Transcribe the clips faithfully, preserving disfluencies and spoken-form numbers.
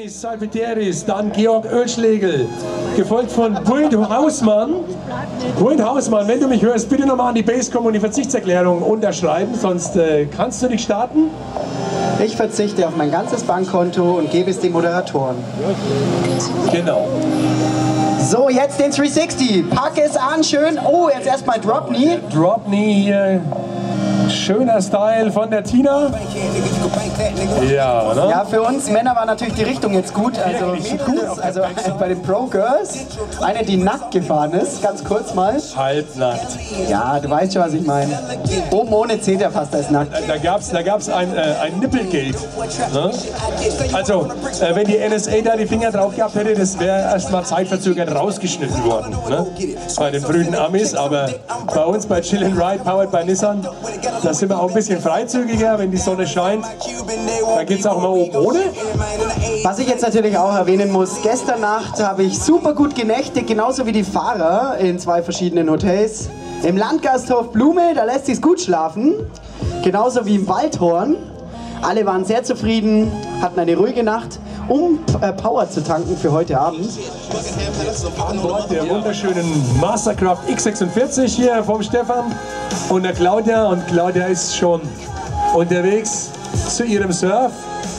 Janis Salpeteris, dann Georg Oelschlegel, gefolgt von Brent Hausmann. Brent Hausmann, wenn du mich hörst, bitte nochmal an die Basscom und die Verzichtserklärung unterschreiben, sonst äh, kannst du nicht starten. Ich verzichte auf mein ganzes Bankkonto und gebe es den Moderatoren. Genau. So, jetzt den dreihundertsechzig. Pack es an, schön. Oh, jetzt erstmal Drop Knee. Drop Knee hier. Schöner Style von der Tina. Ja, ne? Ja, für uns Männer war natürlich die Richtung jetzt gut. Also, gut. Also bei den Pro Girls, eine, die nackt gefahren ist, ganz kurz mal. Halbnackt. Ja, du weißt schon, was ich meine. Oben ohne zählt er fast als nackt. Da gab es da gab's ein, äh, ein Nippelgate. Ne? Also, äh, wenn die N S A da die Finger drauf gehabt hätte, das wäre erstmal zeitverzögert rausgeschnitten worden. Ne? Bei den frühen Amis, aber bei uns bei Chill and Ride, powered by Nissan, da sind wir auch ein bisschen freizügiger, wenn die Sonne scheint. Da geht es auch mal oben ohne. Was ich jetzt natürlich auch erwähnen muss, gestern Nacht habe ich super gut genächtigt, genauso wie die Fahrer in zwei verschiedenen Hotels. Im Landgasthof Blume, da lässt sich's gut schlafen, genauso wie im Waldhorn. Alle waren sehr zufrieden, hatten eine ruhige Nacht, um äh, Power zu tanken für heute Abend. An Bord der wunderschönen Mastercraft X sechsundvierzig hier vom Stefan und der Claudia. Und Claudia ist schon unterwegs zu ihrem Surf.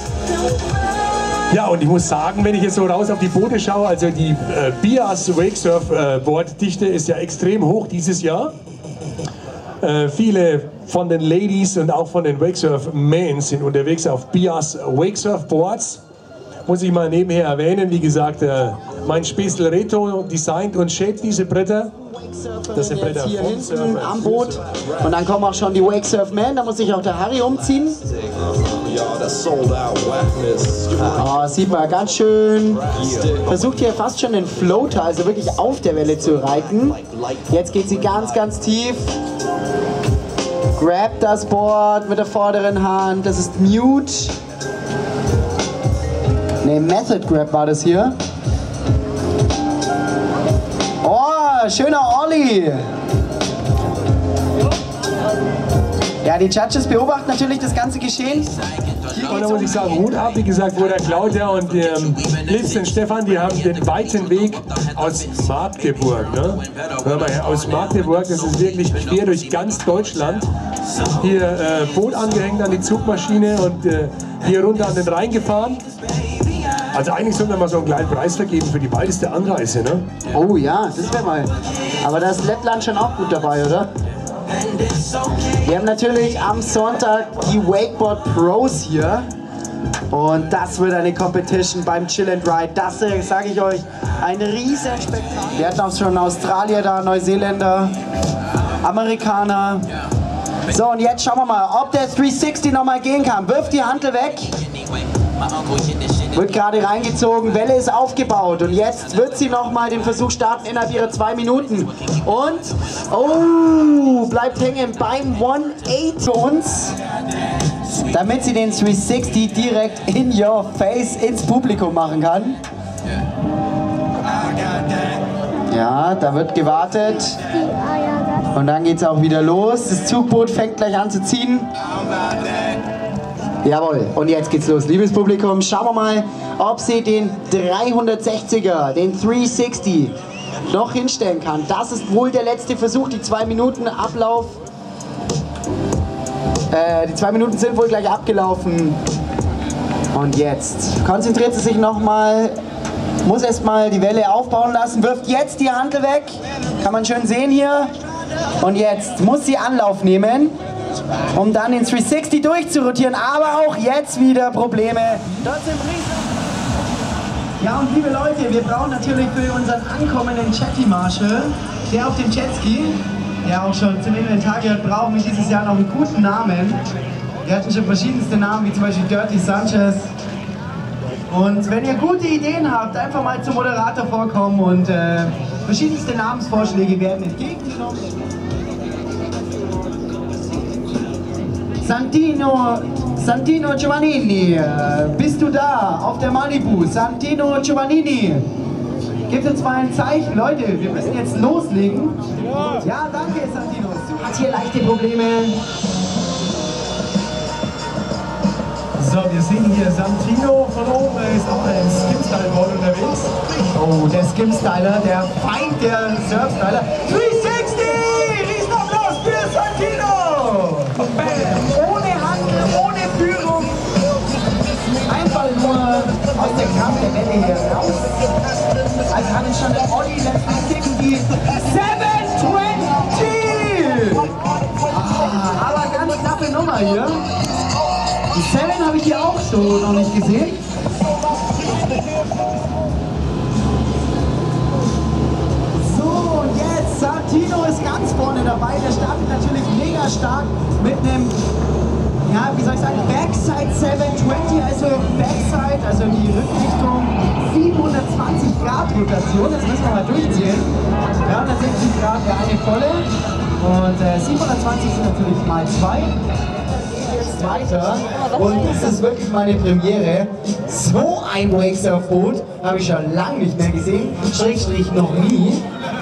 Ja, und ich muss sagen, wenn ich jetzt so raus auf die Boote schaue, also die äh, Bias Wakesurf äh, Borddichte ist ja extrem hoch dieses Jahr. Äh, viele von den Ladies und auch von den Wakesurf-Men sind unterwegs auf Bias Wakesurf-Boards. Muss ich mal nebenher erwähnen, wie gesagt, äh, mein Späßel Reto designt und shaped diese Bretter. Das sind Bretter hier vom hinten Surfer. am Boot. Und dann kommen auch schon die Wakesurf-Men, da muss sich auch der Harry umziehen. Oh, sieht man ganz schön. Versucht hier fast schon den Floater, also wirklich auf der Welle zu reiten. Jetzt geht sie ganz, ganz tief. Grab das Board mit der vorderen Hand. Das ist Mute. Ne, Method Grab war das hier. Oh, schöner Ollie. Ja, die Judges beobachten natürlich das ganze Geschehen. Und da muss ich sagen, Hut ab, wie gesagt, wo der Claudia und der Blitz und Stefan, die haben den weiten Weg aus Magdeburg. Ne? Hör mal her, aus Magdeburg, das ist wirklich quer durch ganz Deutschland. Hier äh, Boot angehängt an die Zugmaschine und äh, hier runter an den Rhein gefahren. Also eigentlich sollten wir mal so einen kleinen Preis vergeben für die weiteste Anreise, ne? Oh ja, das wäre mal. Aber da ist Lettland schon auch gut dabei, oder? Wir haben natürlich am Sonntag die Wakeboard Pros hier. Und das wird eine Competition beim Chill and Ride. Das sage ich euch, ein riesen Spektakel. Wir hatten auch schon Australier da, Neuseeländer, Amerikaner. So, und jetzt schauen wir mal, ob der dreihundertsechzig nochmal gehen kann. Wirft die Hantel weg. Wird gerade reingezogen, Welle ist aufgebaut und jetzt wird sie nochmal den Versuch starten innerhalb ihrer zwei Minuten. Und, oh, bleibt hängen beim hundertacht für uns, damit sie den dreihundertsechzig direkt in your face ins Publikum machen kann. Ja, da wird gewartet und dann geht es auch wieder los. Das Zugboot fängt gleich an zu ziehen. Jawohl, und jetzt geht's los. Liebes Publikum, schauen wir mal, ob sie den dreihundertsechziger, den dreihundertsechzig noch hinstellen kann. Das ist wohl der letzte Versuch, die zwei Minuten Ablauf. Äh, die zwei Minuten sind wohl gleich abgelaufen. Und jetzt konzentriert sie sich nochmal, muss erstmal die Welle aufbauen lassen, wirft jetzt die Hantel weg. Kann man schön sehen hier. Und jetzt muss sie Anlauf nehmen, um dann den dreihundertsechzig durchzurotieren, aber auch jetzt wieder Probleme. Ja, und liebe Leute, wir brauchen natürlich für unseren ankommenden Chatty Marshall, der auf dem Jetski, der auch schon zum Inventar gehört, brauchen wir dieses Jahr noch einen guten Namen. Wir hatten schon verschiedenste Namen, wie zum Beispiel Dirty Sanchez. Und wenn ihr gute Ideen habt, einfach mal zum Moderator vorkommen und äh, verschiedenste Namensvorschläge werden entgegengenommen. Santino, Santino Giovannini, bist du da auf der Malibu? Santino Giovannini, gebt uns mal ein Zeichen. Leute, wir müssen jetzt loslegen. Ja, danke Santino. Hat hier leichte Probleme. So, wir sehen hier Santino von oben, er ist auch im Skim-Style-Board unterwegs. Oh, der Skim-Styler, der Feind der Surf-Styler. dreihundertsechzig! Riesenapplaus für Santino! Ohne Handel, ohne Führung. Einfach nur aus der Kraft der Welle hier raus. Als hatte schon der Olli letztens ticken die sieben zwanzig! Ah, aber ganz knappe Nummer hier. Die Seven habe ich hier auch so noch nicht gesehen. So, und jetzt Santino ist ganz vorne dabei. Der startet natürlich mega stark mit einem, ja, wie soll ich sagen, Backside sieben zwanzig, also Backside, also die Rückrichtung siebenhundertzwanzig Grad Rotation. Das müssen wir mal durchzählen. dreihundertsechzig Grad wäre eine volle und äh, siebenhundertzwanzig sind natürlich mal zwei. Weiter und das ist wirklich meine Premiere. So ein Wakesurf-Boot habe ich schon lange nicht mehr gesehen, Schrägstrich noch nie.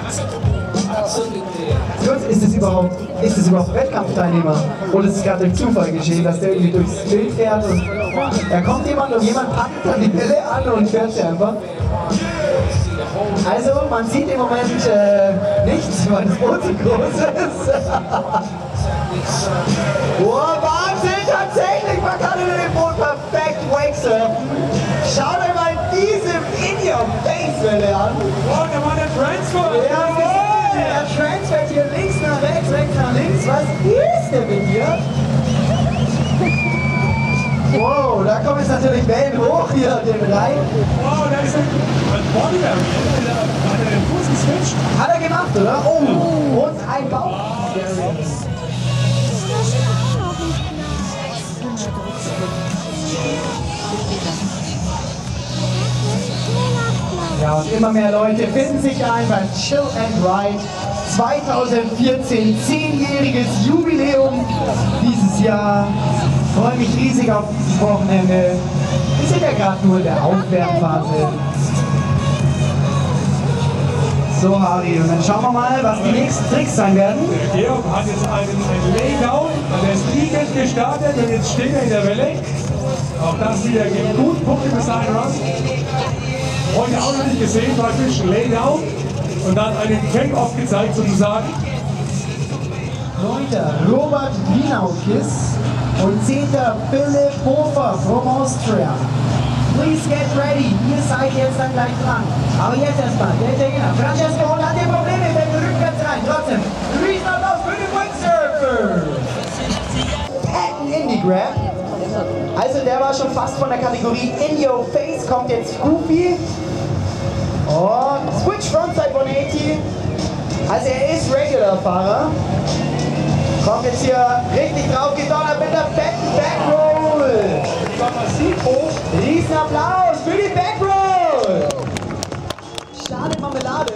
Gut, ist es überhaupt, ist es überhaupt Wettkampfteilnehmer? Oder ist es gerade durch Zufall geschehen, dass der irgendwie durchs Bild fährt und da kommt jemand und jemand packt dann die Welle an und fährt sie einfach? Also, man sieht im Moment äh, nichts, weil das Boot so groß ist. Oh, Wahnsinn, tatsächlich, man kann über dem Boot perfekt wakesurfen. Schaut euch mal diese In-Your-Face-Welle an. Oh, der war der Transfer! Ja, der transfert hier links nach rechts, rechts nach links. Was ist denn mit dir? Wow, da kommen jetzt natürlich Wellen hoch hier den Rhein. Wow, da ist ein Bodybuilder, hat er den Fuß geswitcht. Hat er gemacht, oder? Oh, und ein Bauch. Ja, und immer mehr Leute finden sich ein beim Chill and Ride zweitausendvierzehn, zehnjähriges Jubiläum dieses Jahr. Ich freue mich riesig auf dieses Wochenende. Wir sind ja gerade nur in der Aufwärmphase. So, Harry, und dann schauen wir mal, was die nächsten Tricks sein werden. Der Georg hat jetzt einen, einen Laydown, der ist liegend gestartet und jetzt steht er in der Welle. Auch das wieder geht gut, Punkte bis dahin raus. Heute auch noch nicht gesehen, praktisch Laydown und dann einen Take-Off gezeigt sozusagen. Neunter Robert Wienaukis und zehnter Philipp Hofer from Austria. Please get ready, ihr seid jetzt dann gleich dran. Aber jetzt erstmal, der Italiener, Francesco Holl hat die Probleme, der will rückwärts rein. Trotzdem, Riesenapplaus für den Wakesurfer! Patton Indie Grab. Also der war schon fast von der Kategorie In Your Face, kommt jetzt Goofy. Und Switch Frontside hundertachtzig. Also er ist Regular-Fahrer. Kommt jetzt hier richtig drauf gedonnert mit der fetten Backroll. Massiv hoch. Riesenapplaus für die Backroll. Schade Marmelade.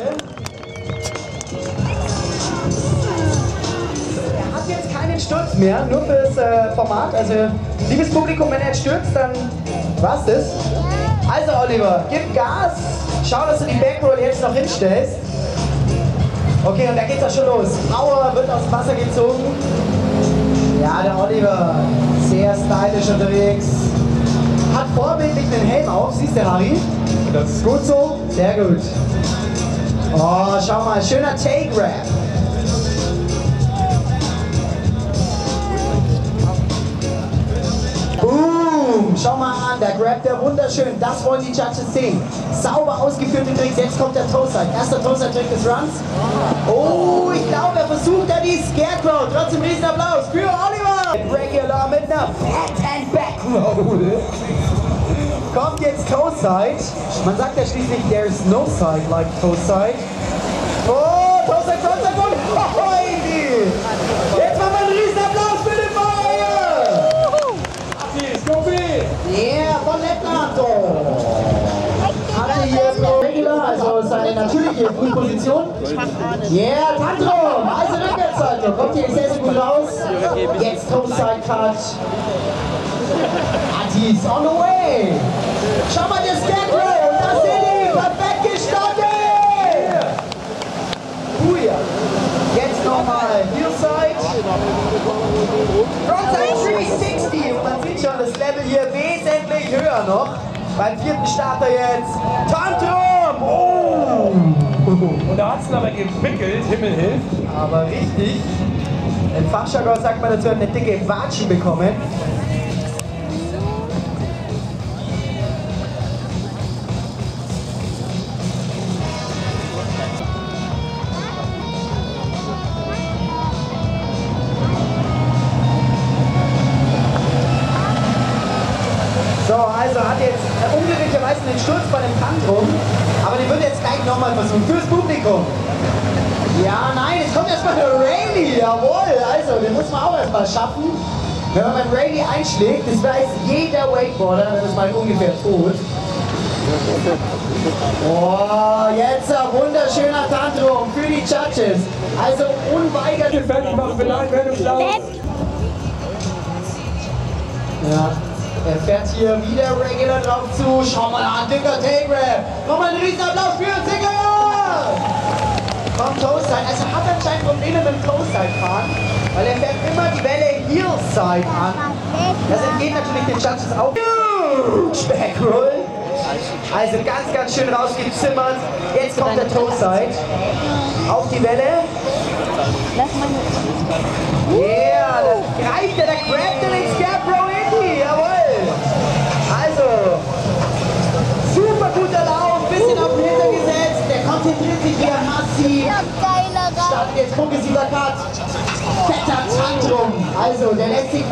Er hat jetzt keinen Sturz mehr, nur fürs äh, Format. Also liebes Publikum, wenn er jetzt stürzt, dann war's das. Also Oliver, gib Gas. Schau, dass du die Backroll jetzt noch hinstellst. Okay, und da geht's auch schon los. Auer wird aus dem Wasser gezogen. Ja, der Oliver, sehr stylisch unterwegs. Hat vorbildlich den Helm auf, siehst du, Harry? Das ist Gut so? Sehr gut. Oh, schau mal, schöner Take-Grab. Boom! Schau mal an, da grabt er wunderschön. Das wollen die Judges sehen. Sauber ausgeführte Tricks. Jetzt kommt der Toe-Side. Erster Toe-Side-Trick des Runs. Oh, ich glaube, er versucht da die Scarecrow. Trotzdem Riesenapplaus für Oliver. Regular mit einer Fat and Backroll. Kommt jetzt Toe-Side. Man sagt ja schließlich, there's no side like Toe-Side. Oh, Toe-Side, Frontside, und oh, easy. Jetzt machen wir einen Riesenapplaus für den Feuer. Yeah, von Lettland. Hatte hier so Regular, also seine natürliche Frühposition. Yeah, Tantrum, also Rückwärtssalto. Kommt hier sehr, sehr gut raus. Jetzt Toe-Side Cut. Atis on the way. Schau mal, der Scarecrow. Und das sind die. Perfekt gestartet. Huja. Jetzt nochmal Heelside. Frontside dreihundertsechzig. Und man sieht schon das Level hier wesentlich höher noch. Beim vierten Starter jetzt Tantrum! Oh! Und da hat es aber gewickelt, Himmel hilft. Aber richtig. Im Fachjargon sagt man dazu, eine dicke Watschen bekommen. So, also hat jetzt äh, unglücklicherweise den Sturz bei dem Tantrum, aber den wird jetzt gleich nochmal versuchen, fürs Publikum. Ja, nein, jetzt kommt erstmal der Rayleigh, jawohl, also den muss man auch erstmal schaffen. Wenn man beim Rayleigh einschlägt, das weiß jeder Wakeboarder, dann ist man ungefähr tot. Oh, jetzt ein wunderschöner Tantrum für die Judges. Also unweigerlich. Fertig machen, vielleicht werden wir Ja. Er fährt hier wieder regular drauf zu. Schau mal an, dicker Take-Rap. Nochmal einen riesen Applaus für Dicker! Vom Toe-Side. Also hat anscheinend Probleme mit dem Toe-Side-Fahren, weil er fährt immer die Welle Heel-Side an. Das entgeht natürlich den Judges auch. Backroll. Also ganz, ganz schön rausgezimmert. Jetzt kommt der Toe-Side. Auf die Welle. Yeah, das greift er, der grabt er den Scarecrow Indie. Jawohl. Also, super guter Lauf, bisschen auf den Hinter gesetzt, der konzentriert sich wieder massiv. Startet jetzt progressiver Cut. Fetter Tantrum. Also, der lässt sich.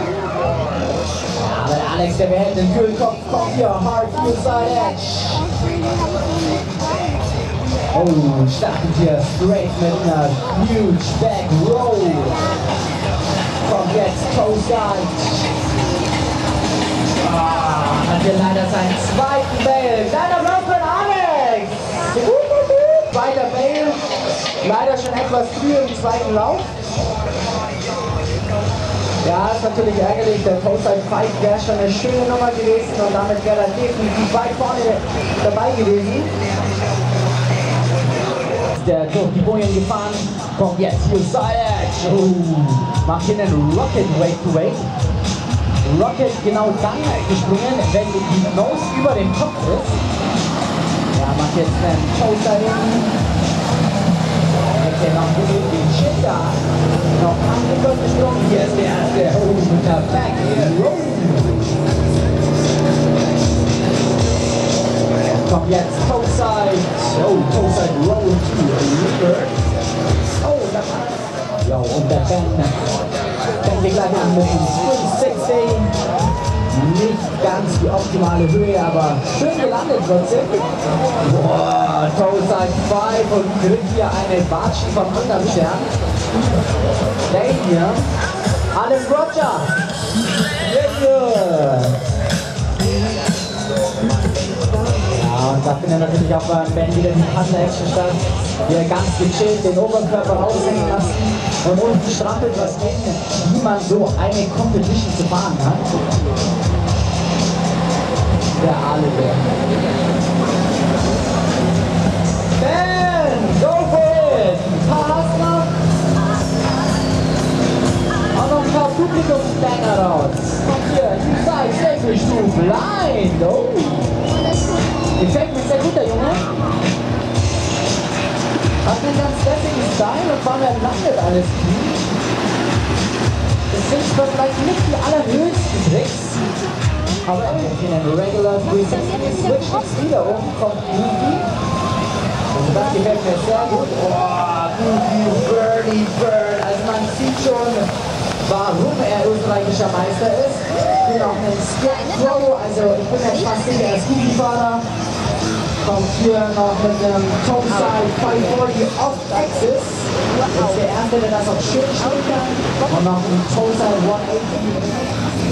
Aber der Alex, der behält den kühlen Kopf, kommt hier, hard heel side edge. Oh, startet hier straight mit einer huge back roll. Kommt jetzt toe side. Ah, hat hier leider seinen zweiten Bail. Kleiner Applaus für Alex! Zweiter Bail. Leider schon etwas früh im zweiten Lauf. Ja, ist natürlich ärgerlich. Der Toe-Side Fight wäre schon eine schöne Nummer gewesen und damit wäre er definitiv weit vorne dabei gewesen. Der durch die Bojen gefahren, kommt jetzt hier Side Edge. Oh, macht hier einen Rocket Wake to Wake. Rocket genau dann gesprungen, wenn die Nose über dem Kopf ist. Ja, macht jetzt einen Toe-Side hin. Der noch den Chin da. Noch am gesprungen. Hier ist der erste. Oh, mit der Back Roll. Kommt jetzt Toe-Side. Oh, Toe-Side Roll to Ripper. Oh, das hat. Ja, und der Ben. Fängt wir gleich an mit dem Spring sechzig. Nicht ganz die optimale Höhe, aber schön gelandet trotzdem. Boah, Toe-Side fünf und kriegt hier eine Watschen vom anderen Stern. Der hier. Alex Roger. Sehr gut. Ja, und da findet natürlich auch beim Ben wieder die Hustle-Action statt. Hier ganz gechillt den Oberkörper raushängen lassen und unten strampelt was hin, wie man so eine Competition zu fahren hat. Der Aale-Bär. Ben, go for it! Ein paar hast noch. Und noch ein paar Publikumsbanger raus. Kommt hier, die Seite, Säcklich, du blind. Oh. Gefällt mir sehr gut, der Junge. Hat einen ganz lässigen Style und vor allem landet alles gut. Das sind zwar vielleicht nicht die allerhöchsten Tricks, aber in einem Regular drei sechzig switcht jetzt wieder um, kommt Goofy. Also das gefällt mir sehr gut. Oh, Goofy, Birdie, Bird. Also man sieht schon, warum er österreichischer Meister ist. Ich bin auch ein Scarecrow, also ich bin jetzt fast sicher, er ist Goofy-Fahrer. Kommt hier noch mit einem Toe-Side fünfhundertvierzig Off-Axis. Das ist der erste, der das auch schön stehen kann. Und noch ein Toe-Side hundertachtzig.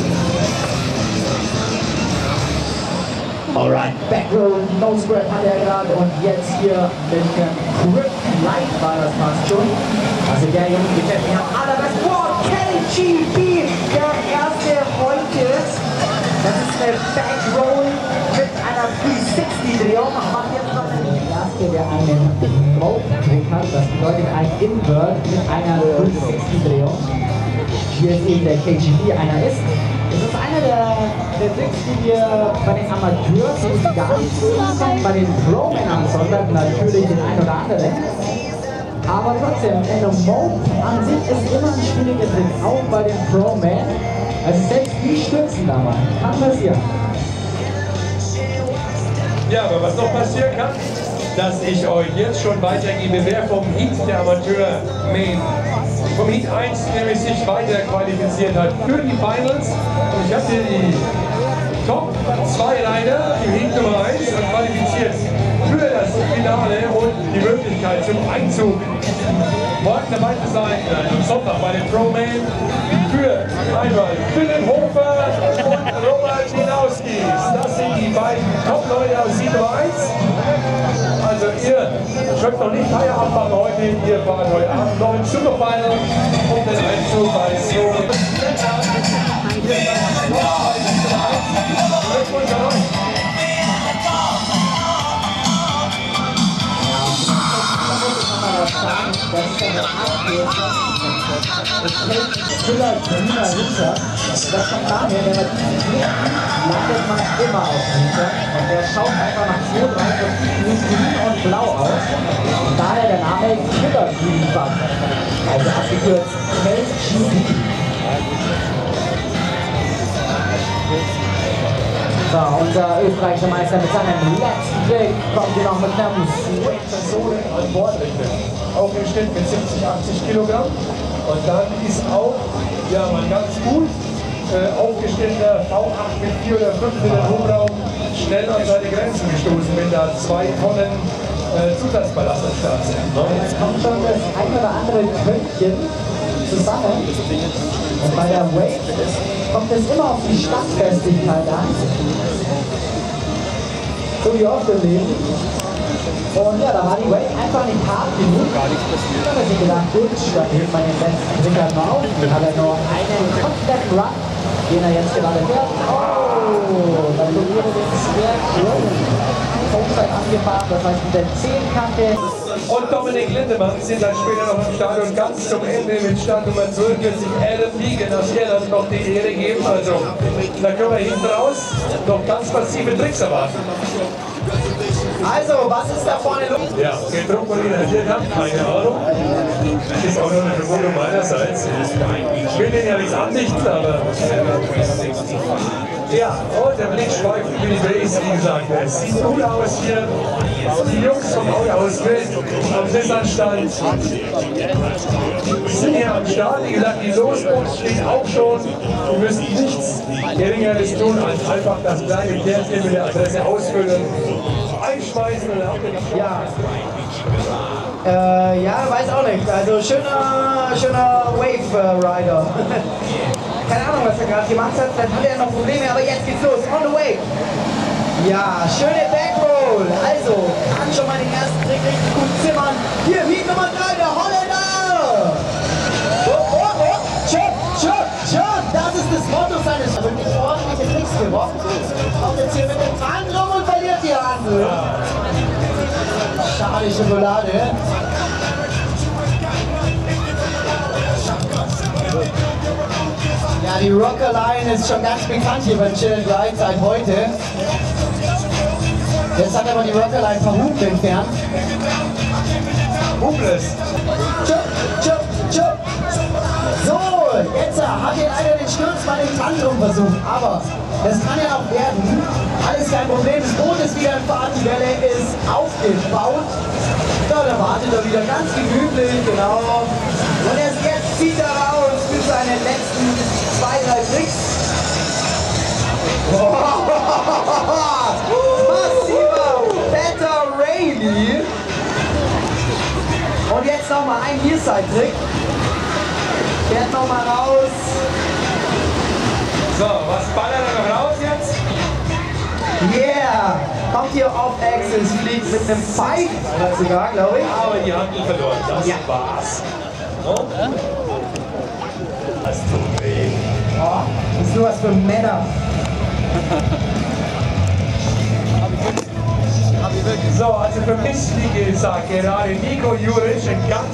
Alright, Backroll, Nose Grab hat er gerade und jetzt hier mit dem Grip Light war das fast schon. Also der Junge gefällt mir am allerbesten. Wow, Kelly G B, der erste heute. Das ist eine Backroll mit einer dreihundertsechzig-Drehung. Macht jetzt noch den erste, der einen Rope-Trick hat. Das bedeutet ein Invert mit einer dreihundertsechzig-Drehung. Hier ist eben der K G B einer ist. Das ist einer der der Tricks, die wir bei den Amateurs gar nicht sehen, bei den Pro-Men am Sonntag natürlich den ein oder anderen. Aber trotzdem, in der Mode an sich ist immer ein schwieriger Trick, auch bei den Pro-Men. Also selbst die stürzen da mal, kann passieren. Ja, aber was noch passieren kann, dass ich euch jetzt schon weitergebe, wer vom Heat der Amateur-Main, vom Heat eins nämlich sich weiter qualifiziert hat für die Finals. Und ich habe hier die Top zwei Reiter im Heat Nummer eins qualifiziert für das Finale und die Möglichkeit zum Einzug morgen dabei zu sein, am Sonntag bei den Pro-Man für einmal Philipp Hofer und Robert Minauskis. Das sind die beiden Top-Leute aus Heat Nummer eins. Also ihr könnt noch nicht Feierabend machen heute, ihr fahrt heute Abend noch im Superfinal um den Einzug bei Pro. Glückwunsch an euch! Es fällt Füller grüner Hinter. Das kommt daher, wenn man diesen Klick landet man immer auf Hinter. Und der schaut einfach nach zwei, drei verschiedenen grün und blau aus. Und daher der Name Füller Grünbach. Also abgekürzt L G B. So, unser österreichischer Meister mit seinem letzten Trick kommt hier noch mit einem Swing Personen an Bord richten. Aufgestellt mit siebzig, achtzig Kilogramm. Und dann ist auch, ja, mal ganz gut äh, aufgestellter V acht mit vier oder fünf Meter Hubraum schnell an seine Grenzen gestoßen, wenn da zwei Tonnen äh, Zusatzballast am Start sind. Jetzt kommt schon das ein oder andere Quöntchen zusammen. Und bei der Wave kommt es immer auf die Standfestigkeit an. So wie oft im Leben. Und ja, da war die Wave einfach nicht hart genug. Gar nichts passiert. Dann hat er sich gedacht, gut, dann hebt man den letzten Tricker mal auf. Dann hat er noch einen Contact Run, den er jetzt gerade fährt. Oh, dann berührt er den schwer schön. Hochzeit angefahren, das heißt mit der Zehnkante. Und Dominik Lindemann sind dann später noch im Stadion ganz zum Ende mit Startnummer zwölf wird sich Adam Deegan aus Irland noch die Ehre geben. Also da können wir hinten raus noch ganz massive Tricks erwarten. Also, was ist da vorne los? Ja, den Druck von Ihnen hier habt, keine Ahnung. Ist auch nur eine Vermutung meinerseits. Ich will den ja nichts andichten, aber... Ja, und der Blick schweift über die Base, wie gesagt. Es sieht gut aus hier. Die Jungs vom Autohausbild am Sissanstand sind hier am Start. Wie gesagt, die Losbox steht auch schon. Wir müssen nichts Geringeres tun, als einfach das kleine Kärtchen mit der Adresse ausfüllen, einschmeißen und ab. Ja. Äh, ja, weiß auch nicht. Also schöner, schöner Wave-Rider. Keine Ahnung, was er gerade gemacht hat. Dann hat er noch Probleme, aber jetzt geht's los. On the way. Ja, schöne Backroll. Also, kann schon mal den ersten Trick richtig gut zimmern. Hier, Heat Nummer drei, der Holländer. Oh, oh, oh. Chip, chip, chip. Das ist das Motto seines wirklich ordentliche Tricks gewonnen. Kommt jetzt hier mit dem Zahn rum und verliert die Hand. Schade Schokolade. Ja, die Rockerline ist schon ganz bekannt hier beim Chill and Ride seit heute. Jetzt hat aber die Rockerline ein paar Hupen entfernt. Huples. So, jetzt hat hier leider den Sturz bei dem Tantrum versucht, aber das kann ja noch werden. Alles kein Problem, das Boot ist wieder in Fahrt, die Welle ist aufgebaut. So, da wartet er wieder ganz gemütlich, genau. Und erst jetzt zieht er raus für seine letzten zwei, drei Tricks. Massiver Better Rayleigh. Und jetzt nochmal ein Heelside-Trick. Fährt nochmal raus. So, was ballert er noch raus jetzt? Yeah! Kommt hier auf Axis, fliegt mit einem Five sogar, glaube ich. Aber die Handel verloren, das Ja. war's. Und? Das tut weh. Oh, das ist nur was für Männer. So, also für mich, wie gesagt, gerade Nico Juric ein ganz...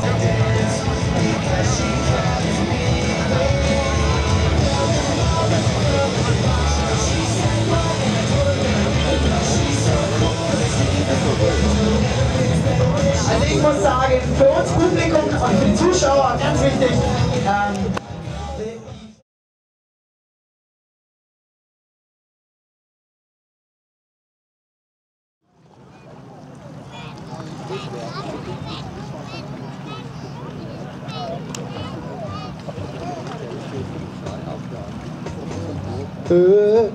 Äh.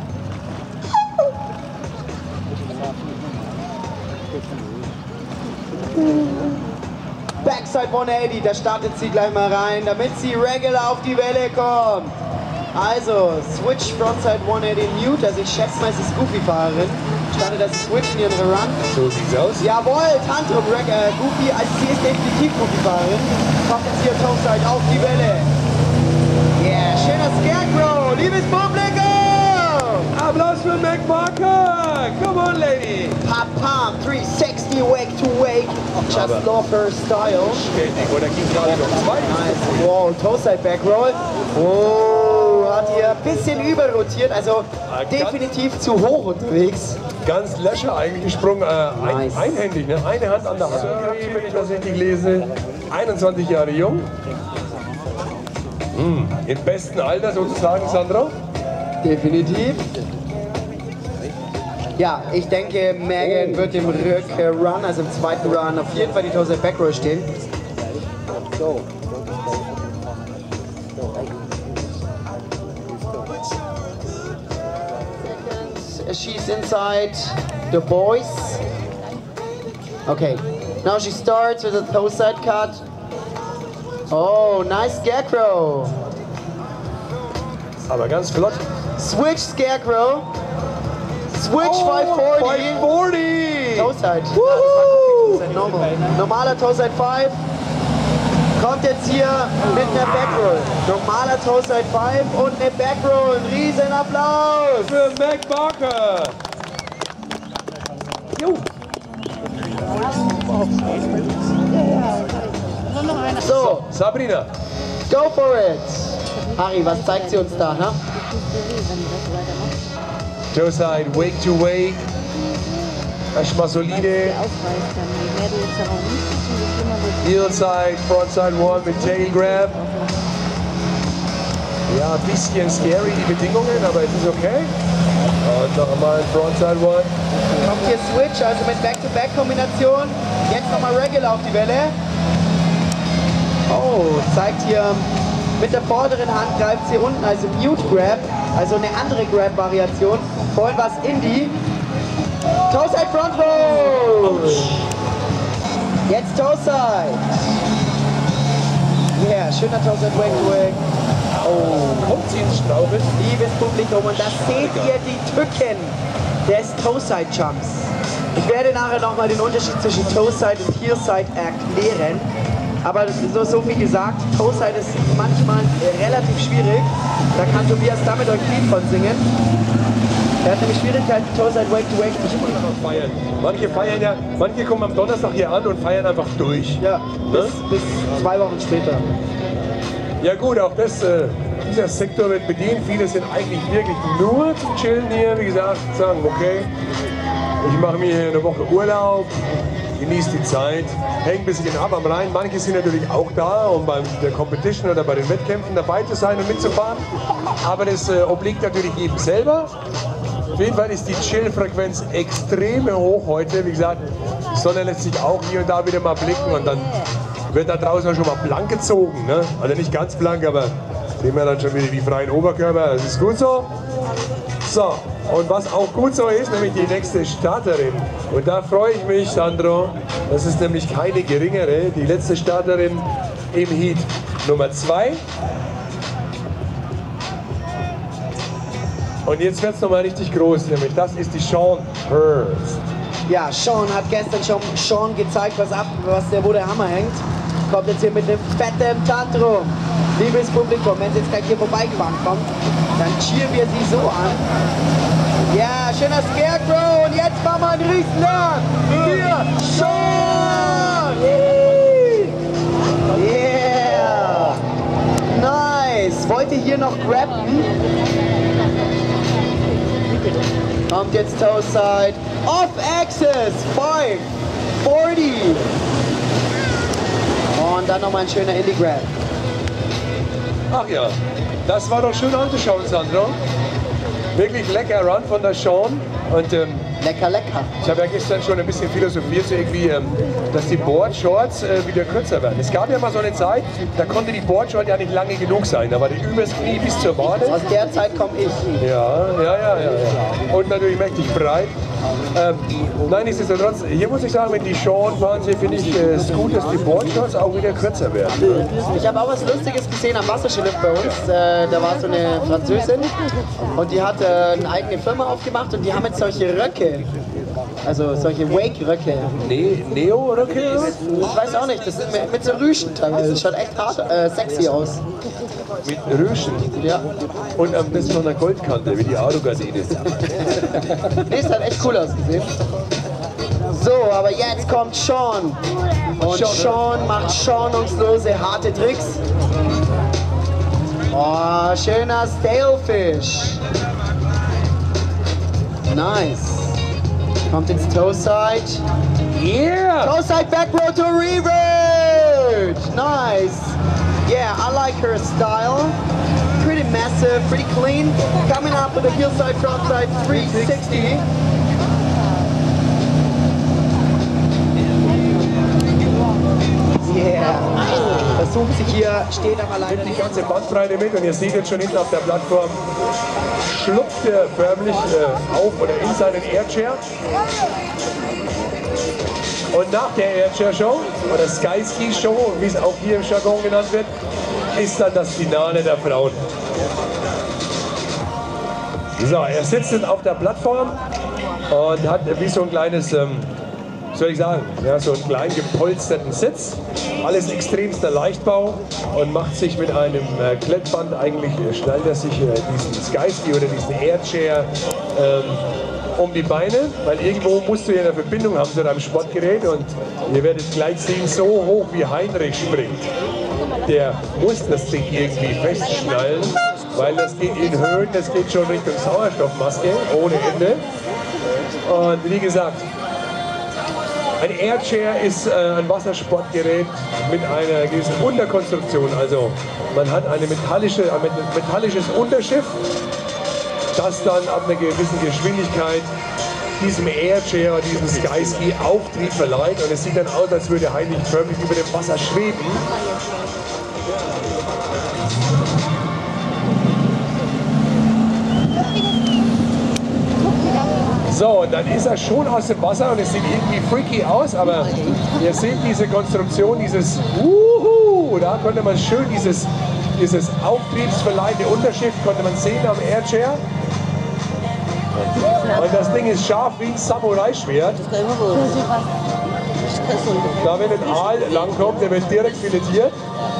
Backside hundertachtzig, da startet sie gleich mal rein, damit sie regular auf die Welle kommt. Also, Switch Frontside hundertachtzig Mute, also ich schätze mal, es ist Goofy-Fahrerin. Startet das Switch in ihren Run. So sieht's aus. Jawohl, Tantrum, äh, Goofy, also sie ist definitiv Goofy-Fahrerin. Kommt jetzt hier Topside auf die Welle. Yeah, schöner Scarecrow, liebes Publikum! Applaus für Mac Barker! Come on, lady! Pop Pom, three sixty wake to wake. Just Aber love her style. Bestätigt, oder ging gerade noch zwei? Nice. Wow, Toeside Backroll. Oh, hat hier ein bisschen überrotiert, also Ah, definitiv zu hoch unterwegs. Ganz löcher eigentlich gesprungen, äh, ein, Nice. einhändig, ne? Eine Hand an der Hand, wenn ich das richtig lese. einundzwanzig Jahre jung. Hm, im besten Alter sozusagen, Sandro. Definitiv. Ja, ich denke, Megan wird im Rück-Run, also im zweiten Run, auf jeden Fall die Toeside Backroll stehen. She's inside the boys. Okay, now she starts with a toe side cut. Oh, nice Scarecrow. Aber ganz flott. Switch Scarecrow. Switch Oh, five forty. five forty! Toe side. Woohoo! Ja, normal. Normaler Toe side five. Kommt jetzt hier mit einer Backroll. Normaler Toe side five und eine Backroll. Ein riesen Applaus. Für Mac Barker! Jo. So, Sabrina. go for it. Harry, was zeigt sie uns da? Ne? Toe side, wake to wake. Erstmal solide. Heel side, front side one mit Tail Grab. Ja, ein bisschen scary die Bedingungen, aber es ist okay. Und noch einmal front side one. Kommt hier Switch, also mit Back-to-Back-Kombination. Jetzt nochmal Regular auf die Welle. Oh, zeigt hier mit der vorderen Hand greift sie unten, also Mute Grab, also eine andere Grab-Variation. Vorhin war es Indie. Toe-Side Front Roll. Jetzt Toe-Side. Yeah, schöner Toe-Side Wake-Wake. Oh, Kommt sie ins Strauben? liebes Publikum, und da seht ihr die Tücken des Toe-Side Jumps. Ich werde nachher nochmal den Unterschied zwischen Toe-Side und Heel-Side erklären. Aber so, so viel gesagt, Toe-Side ist manchmal relativ schwierig. Da kann Tobias damit euch ein Lied von singen. Er hat nämlich Schwierigkeiten, Toe-Side Wake-to-Wake zu spielen. Feiern. Manche feiern ja, manche kommen am Donnerstag hier an und feiern einfach durch. Ja, bis, bis zwei Wochen später. Ja gut, auch das, äh, dieser Sektor wird bedient. Viele sind eigentlich wirklich nur zum Chillen hier. Wie gesagt, sagen, okay, ich mache mir hier eine Woche Urlaub, genieße die Zeit, hänge ein bisschen ab am Rhein. Manche sind natürlich auch da, um bei der Competition oder bei den Wettkämpfen dabei zu sein und mitzufahren. Aber das äh, obliegt natürlich jedem selber. Auf jeden Fall ist die Chill-Frequenz extrem hoch heute. Wie gesagt, die Sonne lässt sich auch hier und da wieder mal blicken und dann wird da draußen auch schon mal blank gezogen. Ne? Also nicht ganz blank, aber sehen wir dann schon wieder die freien Oberkörper. Das ist gut so. So, und was auch gut so ist, nämlich die nächste Starterin. Und da freue ich mich, Sandro. Das ist nämlich keine geringere. Die letzte Starterin im Heat Nummer zwei. Und jetzt wird es nochmal richtig groß, nämlich das ist die Sean Hurst. Ja, Sean hat gestern schon Sean gezeigt, was ab, was der, wo der Hammer hängt. Kommt jetzt hier mit einem fetten Tantrum. Liebes Publikum, wenn sie jetzt gleich hier vorbeigefahren kommt, dann cheeren wir sie so an. Ja, schöner Scarecrow und jetzt machen wir einen Riesenlauf für Sean! Yeah! Nice! Wollte hier noch grabben. Kommt jetzt Toe Side. Off Axis! five forty! Und dann nochmal ein schöner Indie Grab. Ach ja, das war doch schön anzuschauen, Sandro. Wirklich lecker Run von der Sean. Und ähm, Lecker, lecker. Ich habe ja gestern schon ein bisschen philosophiert, so irgendwie, ähm, dass die Boardshorts äh, wieder kürzer werden. Es gab ja mal so eine Zeit, da konnte die Boardshort ja nicht lange genug sein. Da war die übers Knie bis zur Wade. Aus der Zeit komme ich. Ja, ja, ja, ja, ja. Und natürlich mächtig breit. Ähm, nein, nichtsdestotrotz, hier muss ich sagen, wenn die Sean fahren, finde ich äh, es gut, dass die Boardshorts auch wieder kürzer werden. Ich habe auch was Lustiges gesehen am Wasserskilift bei uns. Äh, da war so eine Französin und die hat äh, eine eigene Firma aufgemacht und die haben jetzt solche Röcke. Also solche Wake-Röcke. Ne Neo-Röcke? Ich weiß auch nicht, das ist mit, mit so Rüschen teilweise. Das schaut echt hart, äh, sexy aus. Mit Rüschen? Ja. Und am besten noch einer Goldkante, wie die Alu-Gardine. Nee, es hat echt cool ausgesehen. So, aber jetzt kommt Sean. Und Sean macht schonungslose, harte Tricks. Oh, schöner Stalefish. Nice. Kommt ins Toe-Side. Yeah! Toe-Side back row to revert. Nice. Yeah, I like her style. Pretty massive, pretty clean. Coming up with a heel side, drop side three sixty. Yeah. Versucht sich hier, steht aber leider Die nicht. ganze Bandbreite mit und ihr seht jetzt schon hinten auf der Plattform, schlupft er förmlich äh, auf oder in seinen Airchair. Und nach der Airchair Show oder Sky Ski Show, wie es auch hier im Jargon genannt wird, ist dann das Finale der Frauen. So, er sitzt jetzt auf der Plattform und hat wie so ein kleines, ähm, soll ich sagen, ja, so einen kleinen gepolsterten Sitz. Alles extremster Leichtbau und macht sich mit einem äh, Klettband, eigentlich äh, schnallt er sich äh, diesen Skyski oder diesen Airchair ähm, um die Beine, weil irgendwo musst du ja eine Verbindung haben zu deinem Sportgerät und ihr werdet gleich sehen, so hoch wie Heinrich springt. Der muss das Ding irgendwie festschnallen, weil das geht in Höhen, das geht schon Richtung Sauerstoffmaske ohne Ende. Und wie gesagt, ein Airchair ist äh, ein Wassersportgerät mit einer gewissen Unterkonstruktion. Also man hat eine metallische, ein metallisches Unterschiff, das dann ab einer gewissen Geschwindigkeit diesem Airchair oder diesem Skyski Auftrieb verleiht. Und es sieht dann aus, als würde Heinrich förmlich über dem Wasser schweben. So, und dann ist er schon aus dem Wasser und es sieht irgendwie freaky aus, aber ihr seht diese Konstruktion, dieses Wuhu, da konnte man schön dieses, dieses auftriebsverleihende Unterschiff, konnte man sehen am Airchair. Und das Ding ist scharf wie ein Samurai-Schwert. Da wenn ein Aal langkommt, der wird direkt filetiert.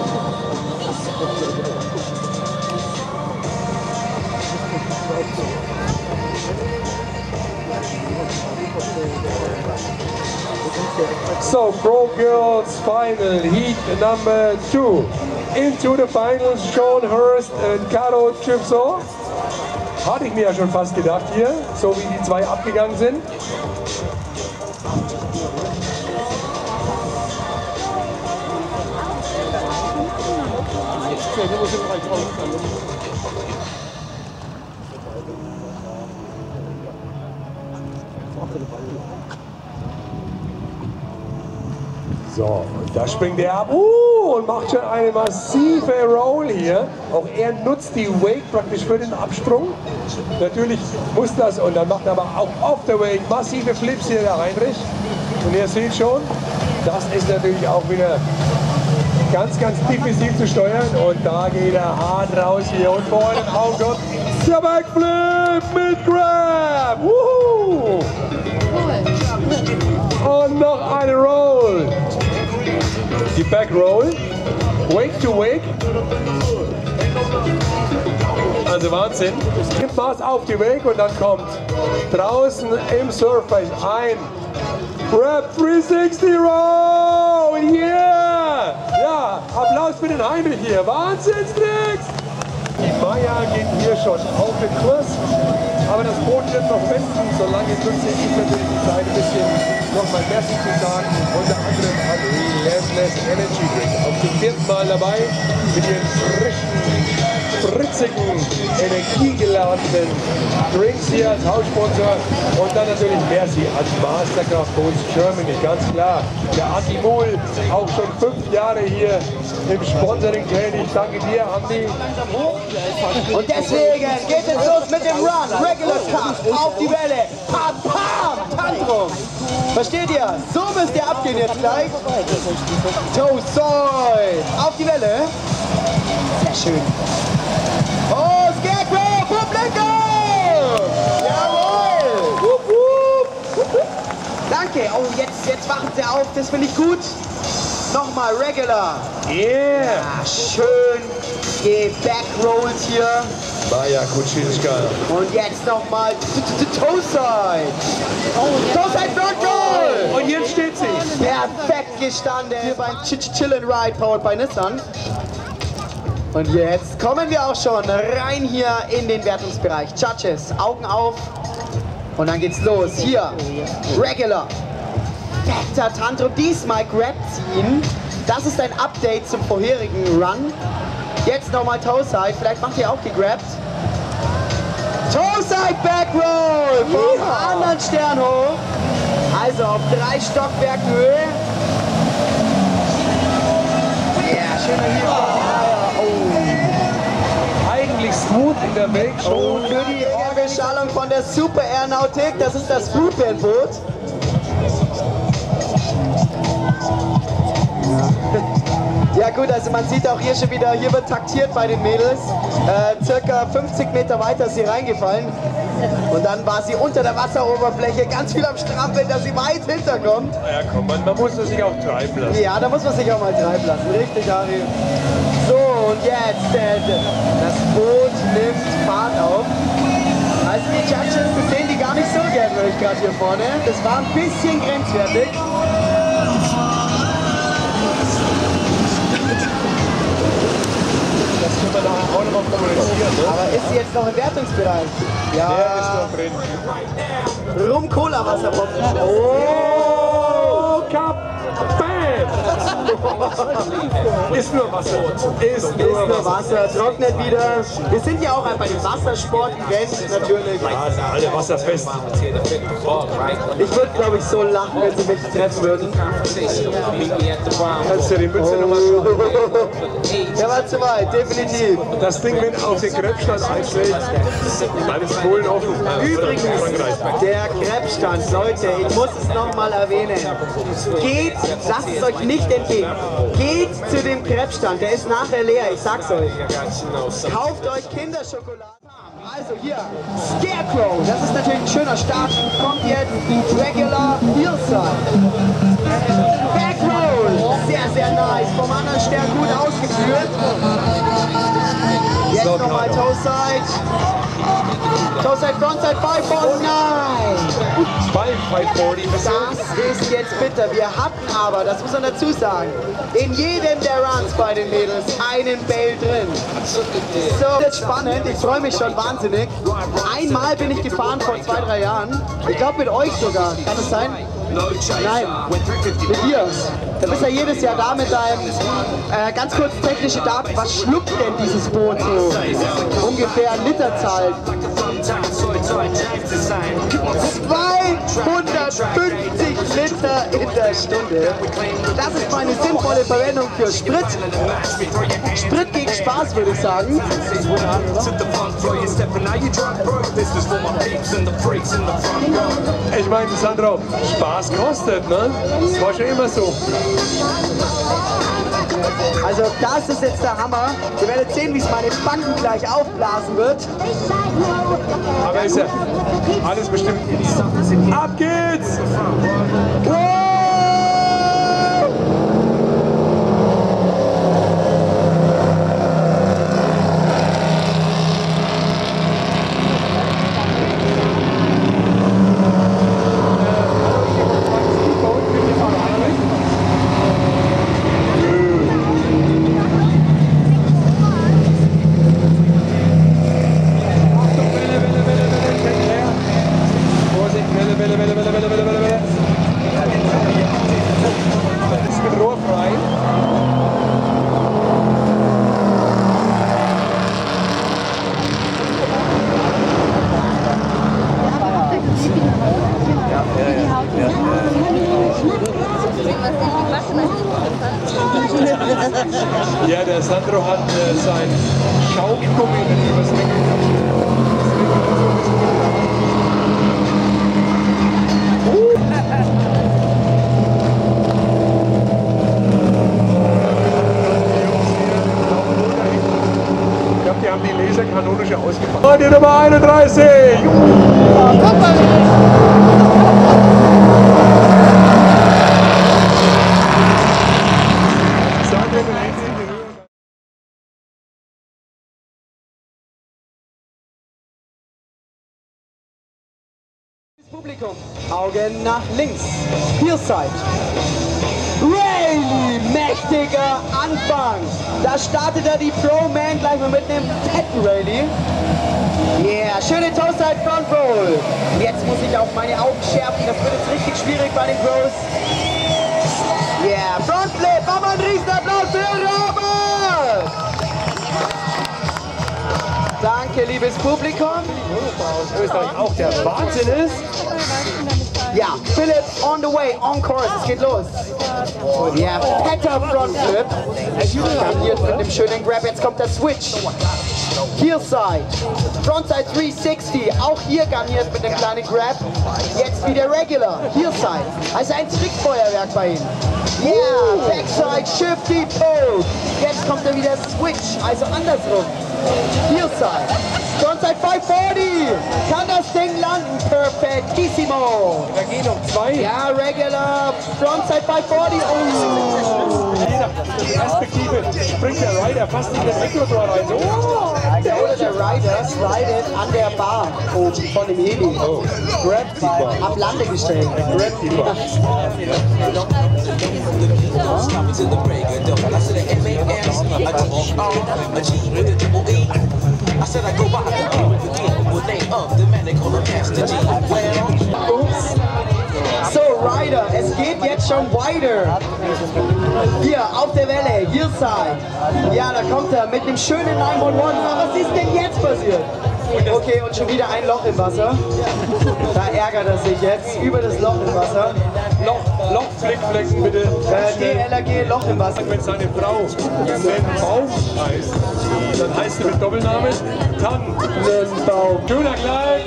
So, Pro Girls Final, Heat number two. Into the finals, Sean Hurst und Caro Chipso. Hatte ich mir ja schon fast gedacht hier, so wie die zwei abgegangen sind. So, und da springt er ab uh, und macht schon eine massive Roll hier. Auch er nutzt die Wake praktisch für den Absprung. Natürlich muss das, und dann macht er aber auch off the Wake massive Flips hier, der Heinrich. Und ihr seht schon, das ist natürlich auch wieder ganz, ganz diffizil zu steuern. Und da geht er hart raus hier und vor den Augen. Der Backflip mit Grab! Woohoo! Und noch eine Roll. Die Back Roll. Wake to Wake. Also Wahnsinn. Gibt Maß auf die Wake und dann kommt draußen im Surface ein Grab dreihundertsechzig Roll. Yeah! Ja, Applaus für den Heinrich hier. Wahnsinnstricks! Die Maya geht hier schon auf den Kurs. Aber das Boot wird noch wenden, solange nutze ich natürlich die Zeit ein bisschen nochmal Merci zu sagen. Unter anderem hat Relentless Energy Drink auf dem vierten Mal dabei mit ihren frischen, spritzigen, energiegeladenen Drinks hier als Haussponsor. Und dann natürlich Merci an Mastercraft Boats Germany, ganz klar. Der Andi Mohl, auch schon fünf Jahre hier im Sponsoring tätig. Danke dir, Andi. Und deswegen geht es los mit dem Run, Regular Cup, auf die Welle, pam, pam, Tantrum. Versteht ihr? So müsst ihr abgehen jetzt gleich. Toe Soy, auf die Welle. Sehr schön. Oh, Scarecrow, Publikum! Jawohl! Wupp, wupp. Danke. Oh, jetzt, jetzt wachen sie auf, das finde ich gut. Nochmal Regular. Yeah! Ja, schön. Die Backrolls hier. Maja Kuczynska. Und jetzt nochmal Toe-Side. Toe-Side Front Roll. Und jetzt steht sie. Perfekt gestanden hier beim Chill and Ride powered by Nissan. Und jetzt kommen wir auch schon rein hier in den Wertungsbereich. Judges, Augen auf. Und dann geht's los. Hier, Regular. Perfekter Tantrum. Diesmal Grab ziehen. Das ist ein Update zum vorherigen Run. Jetzt nochmal Toe-Side. Vielleicht macht ihr auch die Grabs. Toe-Side Back Roll. Vom ja. anderen Stern hoch. Also auf drei Stockwerken Höhe. Ja, yeah, schöner hier. Oh. Eigentlich smooth in der Welt schon. Oh, für die Orgelschallung von der Super Aeronautik. Das ist das Foodpan-Boot. Ja gut, also man sieht auch hier schon wieder, hier wird taktiert bei den Mädels. Äh, circa fünfzig Meter weiter ist sie reingefallen. Und dann war sie unter der Wasseroberfläche, ganz viel am Strampeln, dass sie weit hinterkommt. Ja komm, man, man muss sich auch treiben lassen. Ja, da muss man sich auch mal treiben lassen. Richtig, Harry. So, und jetzt, äh, das Boot nimmt Fahrt auf. Also die Judges, das sehen die gar nicht so gern, höre ich gerade hier vorne. Das war ein bisschen grenzwertig. Das können wir nachher auch noch kommunizieren, ne? Aber ist sie jetzt noch im Wertungsbereich? Ja. Der ist noch drin. Rum-Cola-Wasserpopfen. Oh, Cup! Bam! Ist nur Wasser. Ist Ist nur Wasser, trocknet wieder. Wir sind ja auch bei dem Wassersport-Event natürlich. Ja, sind alle wasserfest. Ich würde, glaube ich, so lachen, wenn sie mich treffen würden. Kannst du die Mütze nochmal machen? Der war zu weit, definitiv. Das Ding, wenn auf den Krebsstand einschlägt, dann ist Polen offen. Übrigens, der Krebsstand, Leute, ich muss es nochmal erwähnen. Geht, lasst es euch nicht entgehen. Geht zu dem Krebsstand, der ist nachher leer, ich sag's euch. Kauft euch Kinderschokolade. Also hier, Scarecrow, das ist natürlich ein schöner Start. Kommt jetzt Regular Hillside. Backroll, sehr, sehr nice. Vom anderen Stern gut ausgeführt. Jetzt nochmal Toe-Side. Toe-Side, Frontside, five forty, nein! Bei five forty. Das ist jetzt bitter. Wir hatten aber, das muss man dazu sagen, in jedem der Runs bei den Mädels einen Bail drin. So, das ist spannend. Ich freue mich schon wahnsinnig. Einmal bin ich gefahren vor zwei, drei Jahren. Ich glaube mit euch sogar. Kann es sein? Nein, mit dir. Da bist ja jedes Jahr da mit deinem, äh, ganz kurz technische Daten, was schluckt denn dieses Boot so? Ungefähr Literzahl. zweihundertfünfzig Liter in der Stunde. Das ist meine sinnvolle Verwendung für Sprit. Sprit gegen Spaß, würde ich sagen. Ich meine, Sandro, Spaß kostet, ne? Das war schon immer so. Also das ist jetzt der Hammer. Ihr werdet sehen, wie es meine Backen gleich aufblasen wird. Aber ist ja alles bestimmt. Ab geht's! Wow! Ja, der Sandro hat äh, sein Schaumgummi übers Lenkrad. Ich glaube, die haben die Laserkanone schon ausgepackt. Die Nummer einunddreißig! Publikum, Augen nach links, Hillside. Really mächtiger Anfang. Da startet er die Pro-Man gleich mal mit einem fetten Rally. Yeah, schöne Toeside Front Roll. Jetzt muss ich auch meine Augen schärfen, das wird jetzt richtig schwierig bei den Pros. Yeah, Front Flip, machen wir einen Riesenapplaus für Robert! Danke, liebes Publikum. Aus Österreich auch der Wahnsinn ist. Ja, Philipp on the way, on course, es geht los. Ja, fetter Front Flip. Garniert mit einem schönen Grab, jetzt kommt der Switch. Heelside, Frontside dreihundertsechzig, auch hier garniert mit einem kleinen Grab. Jetzt wieder Regular, Heelside, also ein Trickfeuerwerk bei ihm. Yeah, Backside, Shifty Poke. Jetzt kommt er wieder Switch, also andersrum. Heelside, Frontside fünfhundertvierzig, kann das Ding landen, perfektissimo. Da gehen um zwei. Ja, Regular, Frontside fünfhundertvierzig, oh. Je nach Perspektive springt der Rider fast in den Rekordrohr rein. Oh. Der oder der Rider slidet an der Bar oben von dem Heli. Oh. Grab die Bar. Am Lande gestellt. Grab die Bar. So, Rider, es geht jetzt schon weiter. Hier auf der Welle, Hillside. Ja, da kommt er mit einem schönen neun eins eins. Was ist denn jetzt passiert? Okay, und schon wieder ein Loch im Wasser. Da ärgert er sich jetzt über das Loch im Wasser. Loch, Lochflickflecken bitte. Äh, D L R G, Loch im Wasser. Wenn seine Frau Tannenbaum heißt, dann heißt sie mit Doppelnamen Tannenbaum. Schöner Kleid.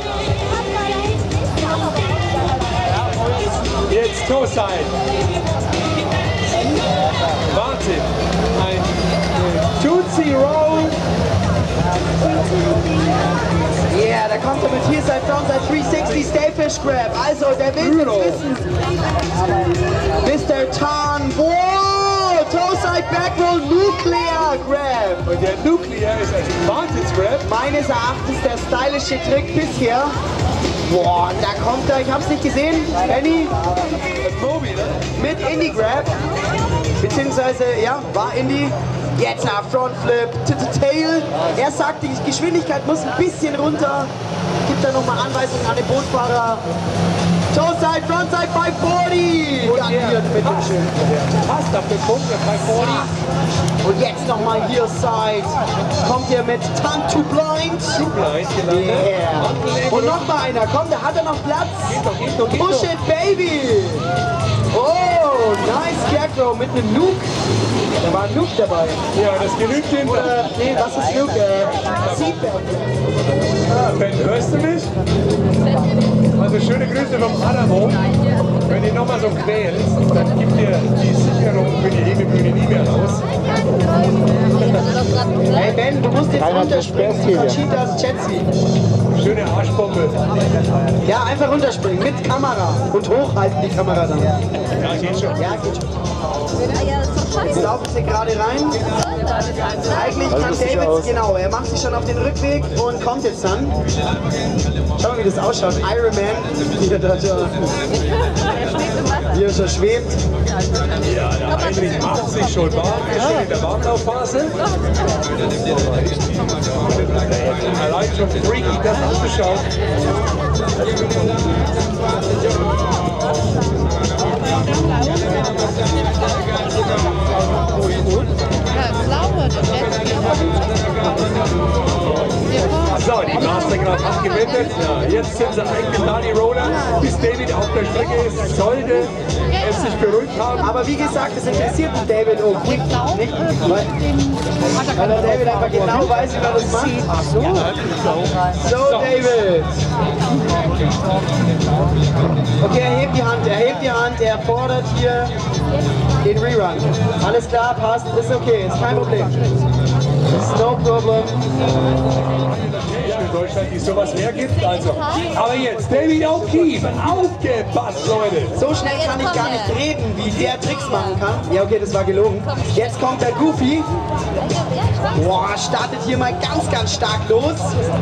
Jetzt Toeside. Wahnsinn. Ein Tootsie Roll. Yeah, da kommt er mit Heelside Frontside dreihundertsechzig Stayfish Grab. Also, der will jetzt wissen. Mister Tan, wow, Toeside Backroll Nuclear Grab. Und der Nuclear ist ein Wahnsinns-Grab. Meines Erachtens der stylische Trick bisher. Boah, da kommt er, ich hab's nicht gesehen, Benny, Mobi, ne? mit Indie Grab. Beziehungsweise, ja, war Indie. Jetzt nach Front Flip, to the Tail. Er sagt, die Geschwindigkeit muss ein bisschen runter. Gibt da nochmal Anweisungen an den Bootfahrer. Toeside, Frontside fünfhundertvierzig. Garniert mit dem schönen. Passt auf den Punkt, der fünfhundertvierzig. Und jetzt nochmal hier Side. Kommt ihr mit Time to Blind. Zu blind gelandet. Yeah. Und noch mal einer. Komm, da hat er noch Platz. Geht doch, geht doch, geht Push doch. it, baby. Oh, nice Scarecrow mit einem Nuke. Da war ein Nuke dabei. Ja, das genügt ihm. Oder, nee, was ist Nuke? Äh, Seatbelt. Ah, Ben, hörst du mich? Also schöne Grüße vom Adamo. Wenn du nochmal so quälst, dann gibt dir die Sicherung für die Hebebühne nie mehr raus. Hey Ben, du musst jetzt runterspringen wie Conchitas Jetski. Schöne Arschbombe. Ja, einfach runterspringen mit Kamera und hochhalten die Kamera dann. Ja, geht schon. Ja, geht schon. Jetzt laufen sie gerade rein. Eigentlich kann David, genau, er macht sich schon auf den Rückweg und kommt jetzt dann. Schau mal, wie das ausschaut. Iron Man, wie er da schon, wie er schon schwebt. Ja, der Heinrich macht sich schon warm, ist schon in der Warmlaufphase. Allein schon freaky, das anzuschauen. So, die Master gerade abgewendet. Ja, jetzt sind sie eigentlich da, die Roller, bis David auf der Strecke ist, sollte es sich beruhigt haben. Aber wie gesagt, es interessiert den David auch nicht, nicht weil, weil der David einfach genau weiß, wie man das macht. Ach so. So, David. Okay, er hebt die Hand, er hebt die Hand, er fordert hier den Rerun. Alles klar, passt, ist okay, ist kein Problem. Ist no problem. In Deutschland, die sowas hergibt, also. Aber jetzt, David O'Keefe, aufgepasst, Leute! So schnell kann ich gar nicht reden, wie der Tricks machen kann. Ja, okay, das war gelogen. Jetzt kommt der Goofy. Boah, startet hier mal ganz, ganz stark los.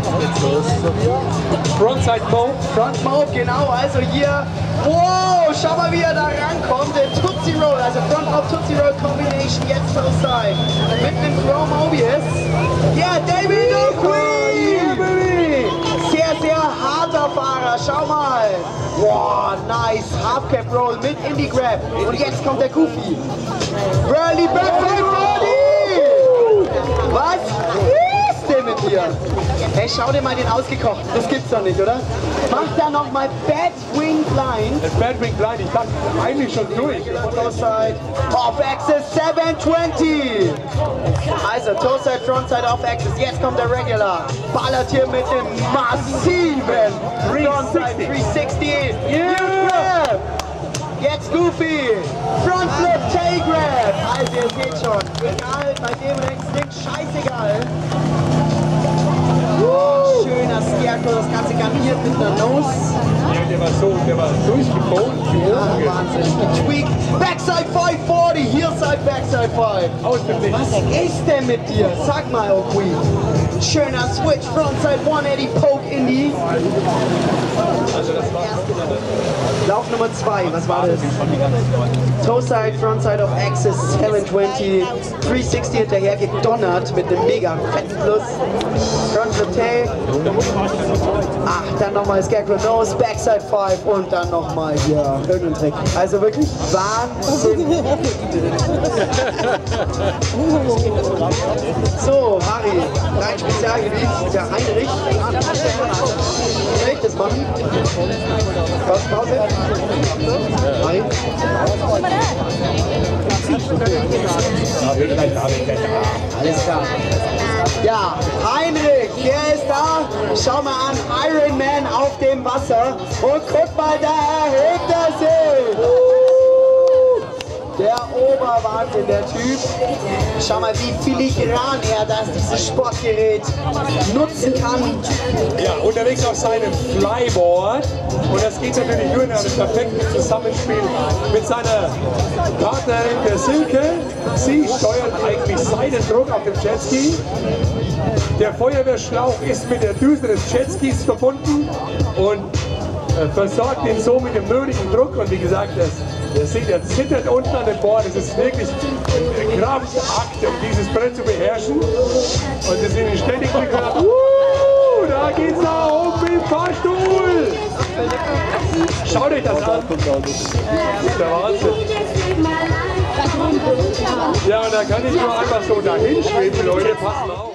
Frontside Move. Front Move, genau, also hier. Wow, schau mal, wie er da rankommt. Der Tootsie Roll, also Front Move Tootsie Roll Combination, jetzt Toe Side. Mit dem Throw Mobius. Ja, David O'Keefe! Sehr, sehr harter Fahrer, schau mal. Wow, nice. Half Cap Roll mit Indie Grab. Und jetzt kommt der Goofy. Burley Back five forty! Was ist denn mit dir? Hey, schau dir mal den ausgekocht. Das gibt's doch nicht, oder? Mach da nochmal Bad Wing Blind. Das Bad Wing Blind, ich dachte eigentlich schon durch. Toe-side, Off-Axis seven twenty. Also Toe-side, Frontside, Off-Axis. Jetzt kommt der Regular. Ballert hier mit dem massiven Frontside three sixty. Yeah! Jetzt Goofy. Front Flip Tail Grab. Also ihr seht schon. Egal, bei dem rechts, links, scheißegal. Schöner Scarecrow, das Ganze garniert mit einer Nose. Ja, der war so, der war durchgebogen. Ja, Wahnsinn. Getweakt. Backside five forty, Heelside Backside five. Ausbewegt. Was ist denn mit dir? Sag mal, O'Queen. Schöner Switch, Frontside one eighty Poke Indie. Also das war Lauf Nummer zwei, was war das? Toe-side, Frontside of Axis seven twenty, three sixty hinterher gedonnert mit einem mega fetten Plus. Front Flip Tail. Ach, dann nochmal Scarecrow Nose, Backside five und dann nochmal hier Hürdentrick. Also wirklich Wahnsinn. So, Harry, dein Spezialgebiet, der Heinrich. Soll ich das machen? Was, Pause? Harry? Alles klar. Ja, Heinrich, der ist da. Schau mal an, Iron Man auf dem Wasser. Und guck mal, da erhebt er sich. Der Oberwahnsinn, der Typ. Schau mal, wie filigran er das, dieses Sportgerät nutzen kann. ja, unterwegs auf seinem Flyboard. Und das geht natürlich nur in einem perfekten Zusammenspiel mit seiner Partnerin, der Silke. Sie steuert eigentlich seinen Druck auf dem Jetski. Der Feuerwehrschlauch ist mit der Düse des Jetskis verbunden und äh, versorgt ihn so mit dem nötigen Druck. Und wie gesagt, das, ihr seht, er zittert unten an dem Board. Es ist wirklich ein Kraftakt, um dieses Brett zu beherrschen. Und sie sind ständig gehört. Uh, da geht's nach oben im Fahrstuhl. Schaut euch das an. Das ist der Wahnsinn. Ja, und da kann ich nur einfach so dahin schweben, Leute. Passen auf.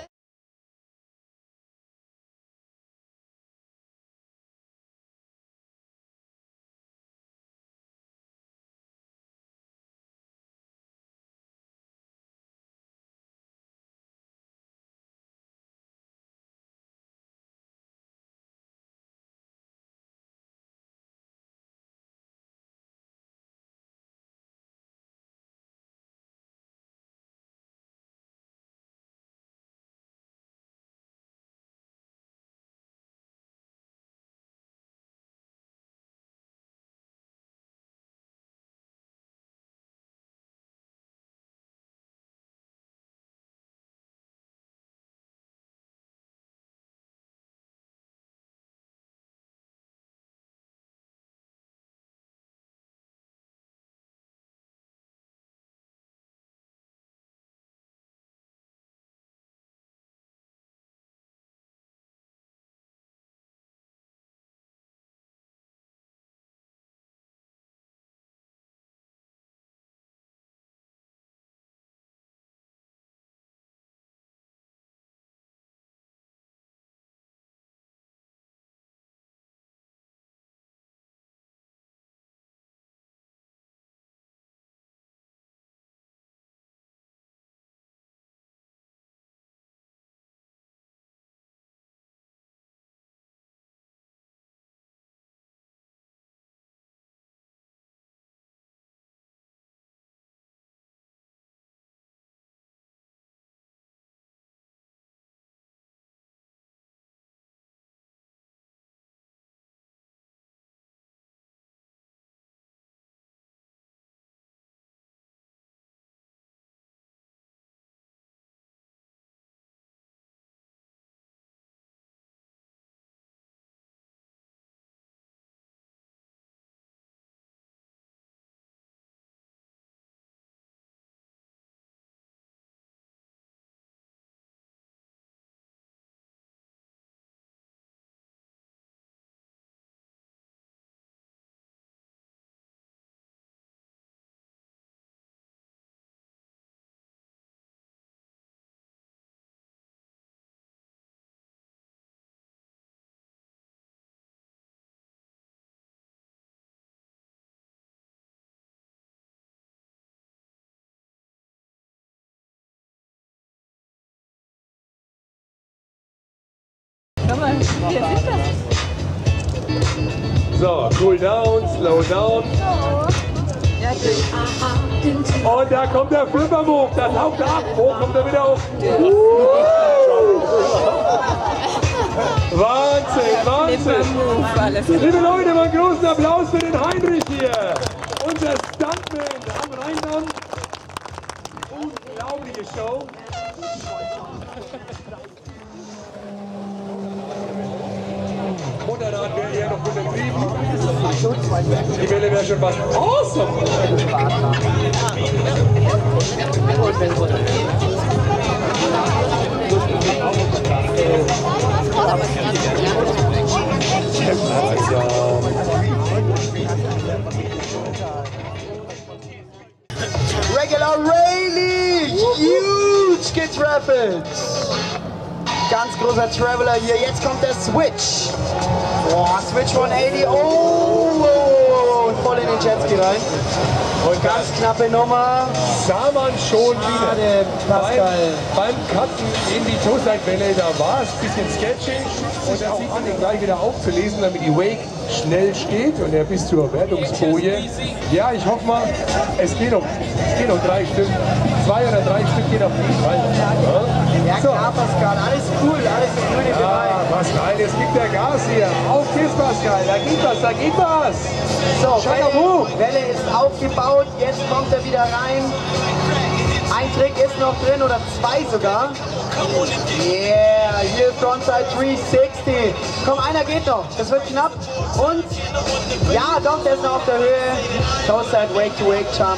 So, cool down, slow down. Und da kommt der Flipper-Move, da taucht er ab. Wo kommt er wieder hoch? Wahnsinn, Wahnsinn. Liebe Leute, mal einen großen Applaus für den Heinrich hier. Unser Stuntman am Rheinland. Unglaubliche Show. Und danach wäre eher noch untertrieben. Die Welle wäre schon fast awesome. Regular Rayleigh, huge getrappelt. Ganz großer Traveler hier, jetzt kommt der Switch. Boah, Switch hundertachtzig, oh, oh, oh, und voll in den Jetski rein. Und ganz knappe Nummer. Sah man schon wieder. Schade, Pascal. Beim, beim Cutten in die Toe-Side-Welle, da war es ein bisschen sketching. Und er sieht man den gleich wieder aufzulesen, damit die Wake schnell steht und er bis zur Wertungsboje. Ja, ich hoffe mal, es geht noch, es geht noch drei Stück. Zwei oder drei Stück geht auf jeden Fall. Ja, So. klar, Pascal, alles cool, alles im grünen Bereich. Ja, Pascal, jetzt gibt der Gas hier. Auf geht's, Pascal, da geht was, da geht was. So, Chapeau. Welle, Welle ist aufgebaut, jetzt kommt er wieder rein. Ein Trick ist noch drin oder zwei sogar. Yeah, hier Frontside dreihundertsechzig. Komm, einer geht noch, das wird knapp. Und, ja doch, der ist noch auf der Höhe. Toeside Wake-to-Wake-Jump.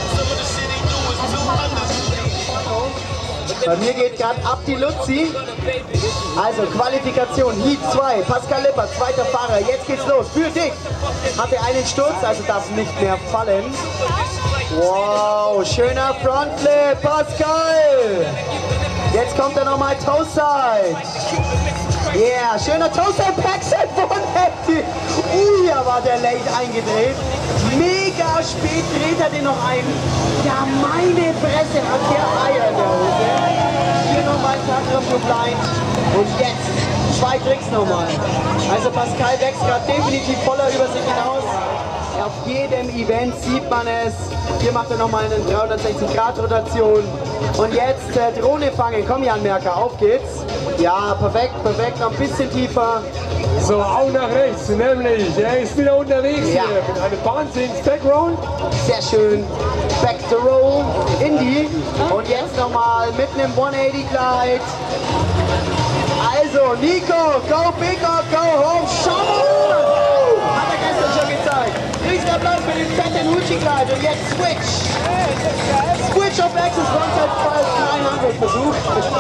Bei mir geht gerade ab die Luzi. Also Qualifikation, Heat zwei, Pascal Lippert, zweiter Fahrer. Jetzt geht's los, für dich. Hatte einen Sturz, also darf nicht mehr fallen. Wow, schöner Frontflip, Pascal. Jetzt kommt er nochmal Toeside. Yeah, schöner Toeside Backside hundertachtzig. Ui, da war der Late eingedreht. Mega spät dreht er den noch ein. Ja, meine Fresse, hat der Eier in der Hose. Hier nochmal Tag für Blind. Und jetzt zwei Tricks nochmal. Also Pascal wächst gerade definitiv voller über sich hinaus. Auf jedem Event sieht man es. Hier macht er nochmal eine dreihundertsechzig Grad Rotation. Und jetzt äh, Drohne fangen. Komm Jan Merker, auf geht's. Ja, perfekt, perfekt. Noch ein bisschen tiefer. So, auch nach rechts, nämlich. Er ist wieder unterwegs Ja. hier mit einem Wahnsinns Backround. Sehr schön. Back to roll. Indie. Und jetzt nochmal mit einem hundertachtzig Glide. Also, Nico, go big or go home. Schau mal! Hat er gestern schon gezeigt. Riesenapplaus für den fetten Hucci Glide. Und jetzt Switch. Switch auf Access Frontside dreihundert Versuch.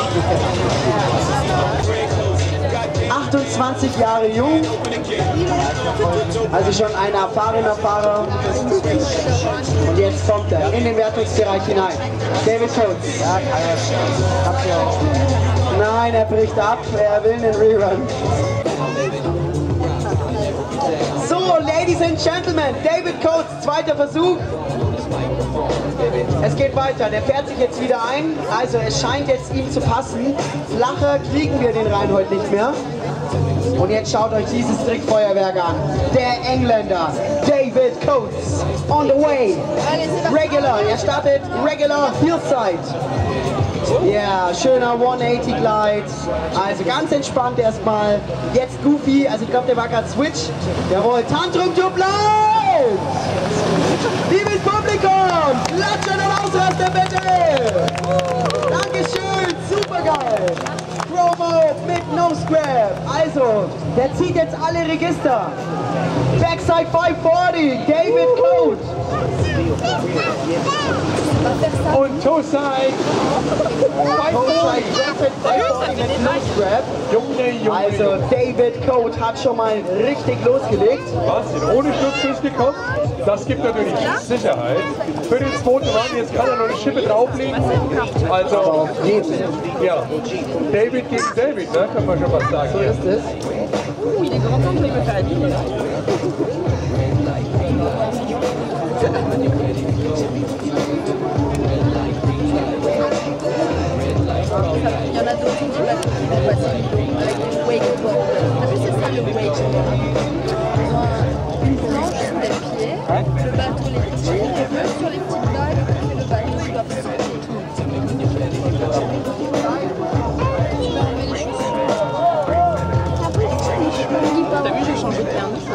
achtundzwanzig Jahre jung, also schon ein erfahrener Fahrer. Und jetzt kommt er in den Wertungsbereich hinein. David Coates. Nein, er bricht ab, er will einen Rerun. So, Ladies and Gentlemen, David Coates, zweiter Versuch. Es geht weiter, der fährt sich jetzt wieder ein, also es scheint jetzt ihm zu passen. Flacher kriegen wir den Rhein heute nicht mehr. Und jetzt schaut euch dieses Trickfeuerwerk an. Der Engländer, David Coates, on the way. Regular, er startet Regular Hillside. Ja, yeah, schöner hundertachtzig Glide. Also ganz entspannt erstmal. Jetzt Goofy, also ich glaube der war gerade Switch. Jawohl, Tantrum to Blind! Liebes Publikum, klatschen und ausrasten bitte! Dankeschön, super geil! Promo mit No Scrap. Also, der zieht jetzt alle Register. Backside fünfhundertvierzig, David Coates. Und Toeside. Toeside fünfhundertvierzig mit No Scrap. Junge, Junge. Also, David Coates hat schon mal richtig losgelegt. Was? Ohne Sturz durchgekommen? Das gibt natürlich Sicherheit. Für den zweiten Mann, jetzt kann er noch eine Schippe drauflegen. Also, Auf jeden. ja, David gegen David, ne? Kann man schon was sagen. So ist es. Ouh, il est grand temps de me faire habiller. Il y en a d'autres qui vont passer avec le wakeboard.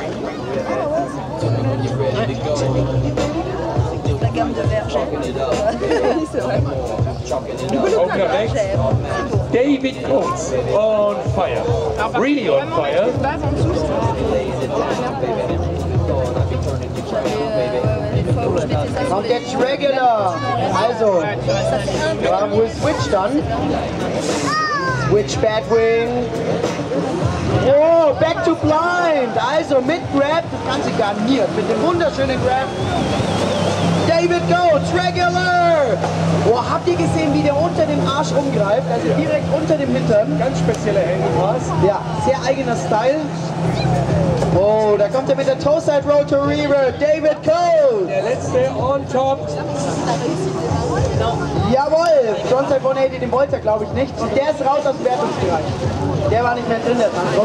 La gamme de Verger. C'est vrai. Augen nach rechts. David Coates on fire. Really on fire. Kommt jetzt Regular. Also, wir haben wohl Switch dann. Switch Batwing. Oh, back to blind. Also mit Grab, das Ganze garniert. Mit dem wunderschönen Grab. David Coates, Regular. Oh, habt ihr gesehen, wie der unter dem Arsch rumgreift? Also direkt unter dem Hintern. Ganz spezieller Hängepass. Ja, sehr eigener Style. Oh, da kommt er mit der Toe-Side Roll to Reaver. David Coates. Der letzte on top. Jawohl, Frontside hundertachtzig, den wollte er glaube ich nicht. Und der ist raus aus dem Wertungsbereich. Der war nicht mehr drin, der Tanko.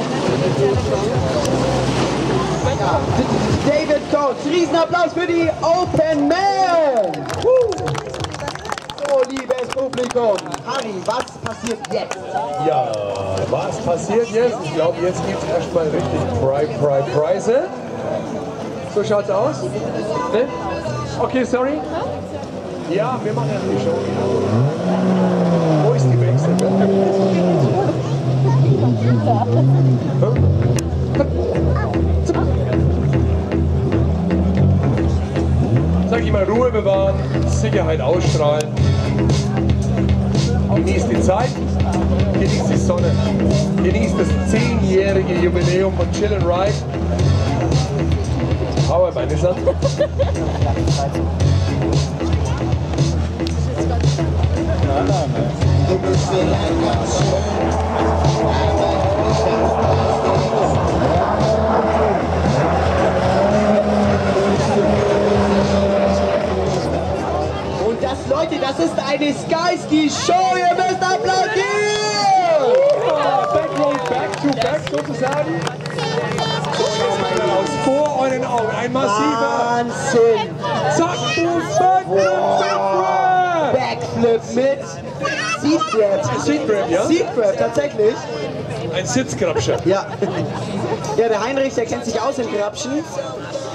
Ja. David Coates, Riesenapplaus für die Open Man. So, liebes Publikum. Harry, was passiert jetzt? Ja, was passiert jetzt? Ich glaube, jetzt gibt es erstmal richtig Pri Pri Preise. So schaut's aus. Ne? Okay, sorry. Ja, wir machen die Show. Wo ist die Wechsel? Sag ich mal, Ruhe bewahren, Sicherheit ausstrahlen. Genießt die Zeit, genießt die Sonne, genießt das zehnjährige Jubiläum von Chill and Ride. Hau bei Nissan. Und das, Leute, das ist eine Sky-Ski-Show. Ihr müsst applaudieren! Backroll, back to back sozusagen. Aus vor euren Augen ein massiver Wahnsinn! Zack, Backflip, Backflip mit Seat Grab. Seat Grab, ja? Seat Grab, tatsächlich. Ein Sitzgrabscher. Ja. Ja, der Heinrich, der kennt sich aus in Grabschen.